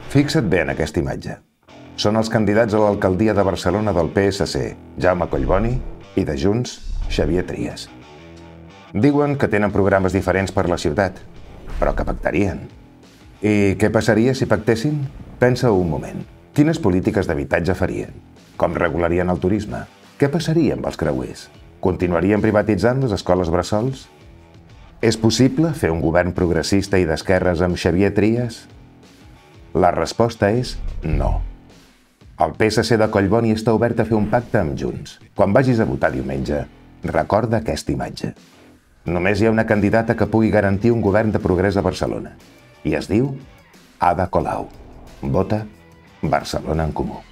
Fixa't bé en aquesta imatge. Són els candidats a l'alcaldia de Barcelona del PSC, Jaume Collboni, i de Junts, Xavier Trias. Diuen que tenen programes diferents per la ciutat, però que pactarien. I què passaria si pactessin? Pensa un moment. Quines polítiques d'habitatge farien? Com regularien el turisme? Què passaria amb els creuers? Continuarien privatitzant les escoles bressols? És possible fer un govern progressista i d'esquerres amb Xavier Trias? La resposta és no. El PSC de Collboni està obert a fer un pacte amb Junts. Quan vagis a votar diumenge, recorda aquesta imatge. Només hi ha una candidata que pugui garantir un govern de progrés a Barcelona. I es diu Ada Colau. Vota Barcelona en Comú.